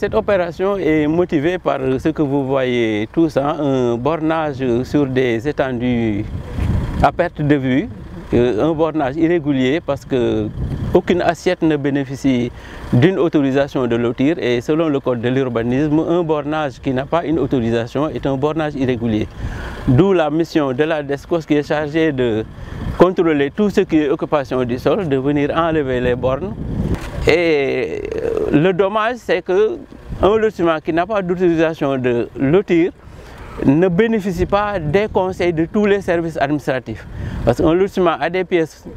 Cette opération est motivée par ce que vous voyez tous, un bornage sur des étendues à perte de vue, un bornage irrégulier parce que aucune assiette ne bénéficie d'une autorisation de lotir et selon le code de l'urbanisme, un bornage qui n'a pas une autorisation est un bornage irrégulier. D'où la mission de la DESCOS qui est chargée de contrôler tout ce qui est occupation du sol, de venir enlever les bornes. Et le dommage, c'est qu'un lotissement qui n'a pas d'autorisation de lotir ne bénéficie pas des conseils de tous les services administratifs. Parce qu'un lotissement a des pièces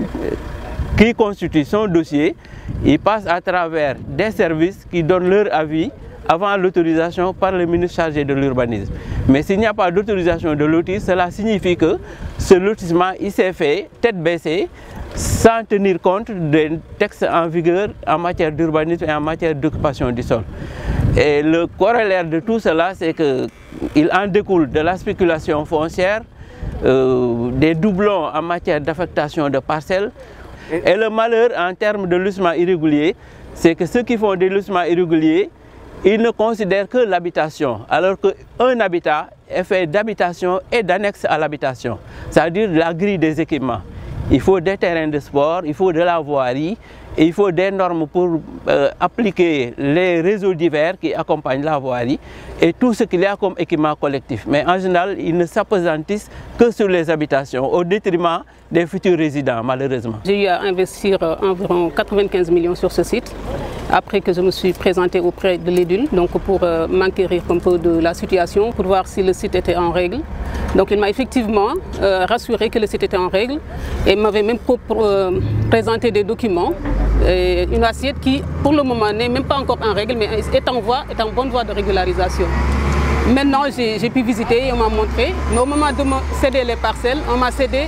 qui constituent son dossier, il passe à travers des services qui donnent leur avis avant l'autorisation par le ministre chargé de l'urbanisme. Mais s'il n'y a pas d'autorisation de lotir, cela signifie que ce lotissement il s'est fait tête baissée, sans tenir compte des textes en vigueur en matière d'urbanisme et en matière d'occupation du sol. Et le corollaire de tout cela, c'est qu'il en découle de la spéculation foncière, des doublons en matière d'affectation de parcelles. Et le malheur en termes de lotissement irrégulier, c'est que ceux qui font des lotissements irréguliers, ils ne considèrent que l'habitation, alors qu'un habitat est fait d'habitation et d'annexe à l'habitation, c'est-à-dire la grille des équipements. Il faut des terrains de sport, il faut de la voirie et il faut des normes pour appliquer les réseaux divers qui accompagnent la voirie et tout ce qu'il y a comme équipement collectif. Mais en général, ils ne s'appesantissent que sur les habitations au détriment des futurs résidents, malheureusement. J'ai eu à investir environ 95 millions sur ce site après que je me suis présentée auprès de l'édule donc pour m'enquérir un peu de la situation, pour voir si le site était en règle. Donc il m'a effectivement rassuré que le site était en règle et m'avait même présenté des documents, une assiette qui pour le moment n'est même pas encore en règle mais est en bonne voie de régularisation. Maintenant j'ai pu visiter et on m'a montré, mais au moment de me céder les parcelles, on m'a cédé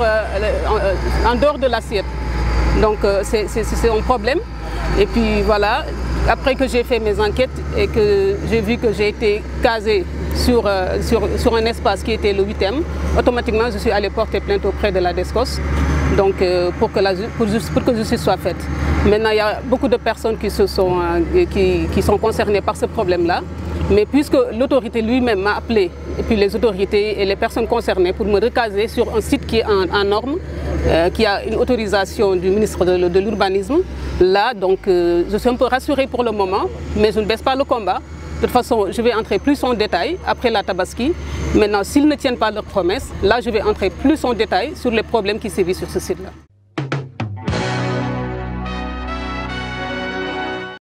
en dehors de l'assiette. Donc c'est un problème. Et puis voilà, après que j'ai fait mes enquêtes et que j'ai vu que j'ai été casée sur un espace qui était le 8e, automatiquement je suis allée porter plainte auprès de la DESCOS donc, pour que justice soit faite. Maintenant, il y a beaucoup de personnes qui sont concernées par ce problème-là, mais puisque l'autorité lui-même m'a appelé, et puis les autorités et les personnes concernées pour me recaser sur un site qui est en norme, qui a une autorisation du ministre de l'Urbanisme, là, donc, je suis un peu rassurée pour le moment, mais je ne baisse pas le combat. De toute façon, je vais entrer plus en détail après la Tabaski. Maintenant, s'ils ne tiennent pas leurs promesses, là, je vais entrer plus en détail sur les problèmes qui sévissent sur ce site-là.